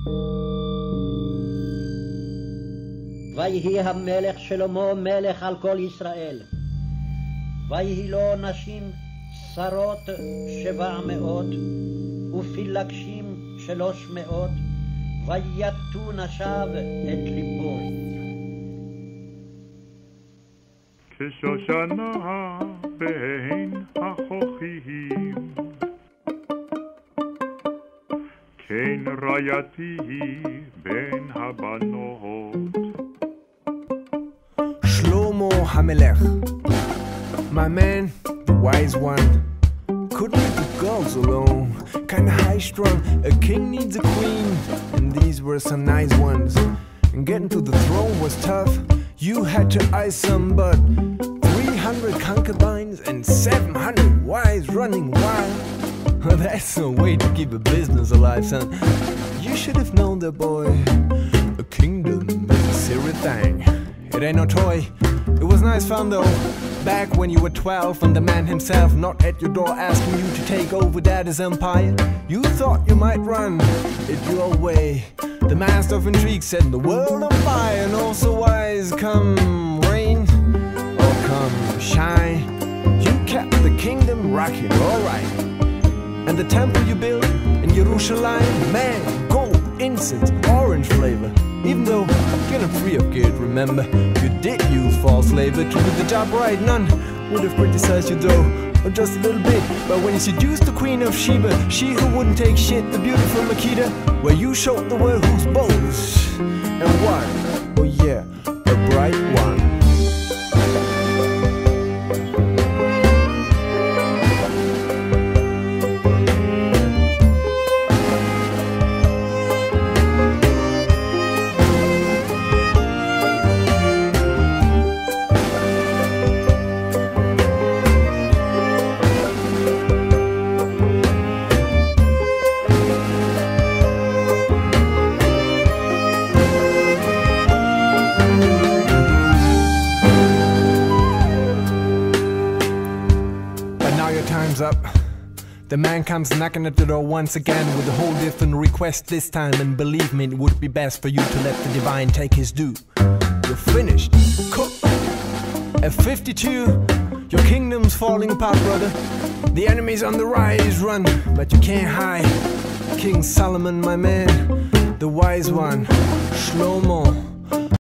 ויהי המלך שלמה מלך על כל ישראל. ויהי לו נשים שרות 700 ופילגשים 300, ויטו נשיו את ליבו. כשושנה בין החוכים, כן רעייתי בין הבנות. Shlomo HaMelech, my man, the wise one, couldn't leave the girls alone, kinda high-strung. A king needs a queen, and these were some nice ones. And getting to the throne was tough, you had to ice them, but 300 concubines and 700 wives running wild. That's no way to keep a business alive, son. You should have known that, boy. A kingdom is a serious thing. It ain't no toy. It was nice fun though, back when you were 12 and the man himself knocked at your door asking you to take over daddy's empire. You thought you might run it your way. The master of intrigue setting the world on fire, and also wise come rain or come shine. You kept the kingdom rocking, alright. And the temple you built in Jerusalem, man, gold, incense, orange flavor. Even though you're not free of guilt, remember, you did use false labor to do the job right. None would have criticized you though, or just a little bit. But when you seduced the queen of Sheba, she who wouldn't take shit, the beautiful Makeda, where you showed the world who's bold and what? Oh yeah, a bright one. Time's up. The man comes knocking at the door once again with a whole different request this time, and believe me, it would be best for you to let the divine take his due. You're finished, cooked. At 52, your kingdom's falling apart, brother. The enemy's on the rise, run, but you can't hide. King Solomon, my man, the wise one, Shlomo.